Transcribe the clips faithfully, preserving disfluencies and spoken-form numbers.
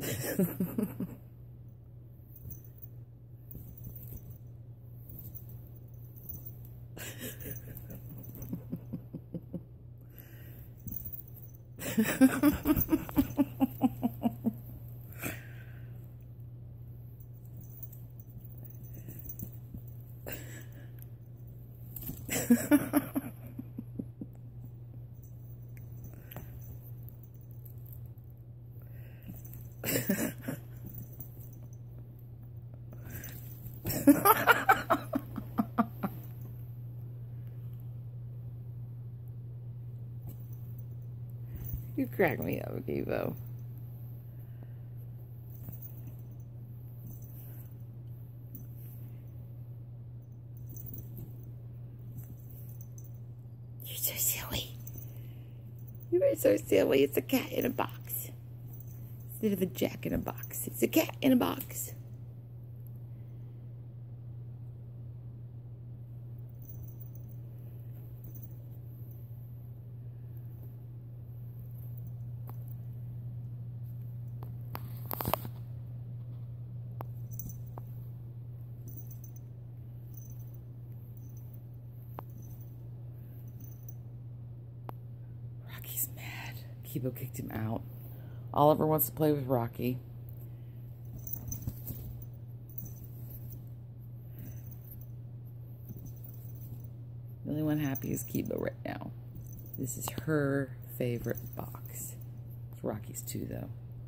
You crack me up, Kibo. You're so silly. You are so silly. It's a cat in a box. Instead of a jack in a box, it's a cat in a box. Rocky's mad. Kibo kicked him out. Oliver wants to play with Rocky. The only one happy is Kibo right now. This is her favorite box. It's Rocky's too, though.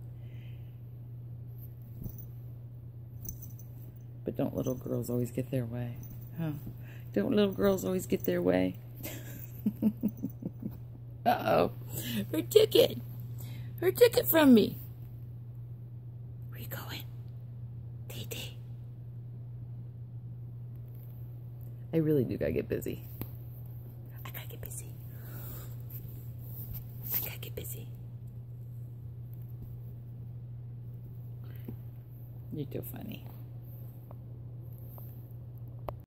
But don't little girls always get their way? Huh? Don't little girls always get their way? Uh-oh. Her ticket. Her ticket from me. Where you going? Tay Tay. I really do gotta get busy. I gotta get busy. I gotta get busy. You're too funny.